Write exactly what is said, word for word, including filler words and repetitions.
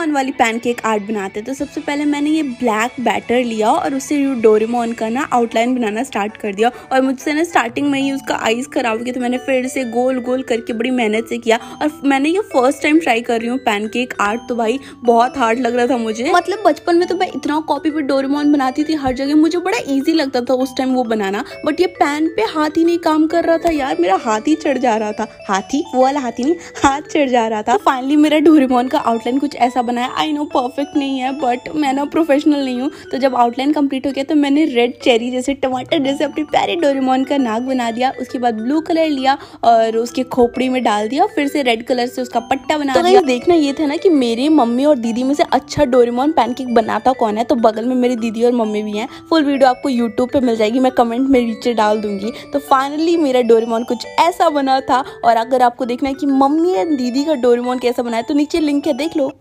Doraemon वाली pancake art बनाते हैं। तो सबसे पहले मैंने ये ब्लैक बैटर लिया और उससे डोरेमोन का ना आउटलाइन बनाना स्टार्ट कर दिया। और मुझसे ना स्टार्टिंग में ही उसका आईज खराब हो गया, तो मैंने फिर से गोल गोल करके बड़ी मेहनत से किया। और मैंने ये फर्स्ट टाइम ट्राई कर रही हूँ पैनकेक आर्ट, तो भाई बहुत हार्ड लग रहा था मुझे। मतलब बचपन में तो मैं इतना कॉपी पे डोरेमोन बनाती थी हर जगह, मुझे बड़ा ईजी लगता था उस टाइम वो बनाना। बट ये पैन पे हाथ ही नहीं काम कर रहा था यार, मेरा हाथ ही चढ़ जा रहा था। हाथी वो वाला हाथी नहीं, हाथ चढ़ जा रहा था। फाइनली मेरा डोरेमोन का आउटलाइन कुछ ऐसा बनाया। आई नो परफेक्ट नहीं है, बट मैं ना प्रोफेशनल नहीं हूँ। तो जब आउटलाइन कंप्लीट हो गया तो मैंने रेड चेरी जैसे टमाटर जैसे अपने प्यारे डोरेमोन का नाक बना दिया। उसके बाद ब्लू कलर लिया और उसके खोपड़ी में डाल दिया, फिर से रेड कलर से उसका पट्टा बना तो दिया। देखना ये था ना कि मेरी मम्मी और दीदी में से अच्छा डोरेमोन पैनकेक बनाता कौन है। तो बगल में मेरी दीदी और मम्मी भी हैं। फुल वीडियो आपको यूट्यूब पे मिल जाएगी, मैं कमेंट में नीचे डाल दूंगी। तो फाइनली मेरा डोरेमोन कुछ ऐसा बना था। और अगर आपको देखना है कि मम्मी या दीदी का डोरेमोन कैसा बनाया तो नीचे लिंक है, देख लो।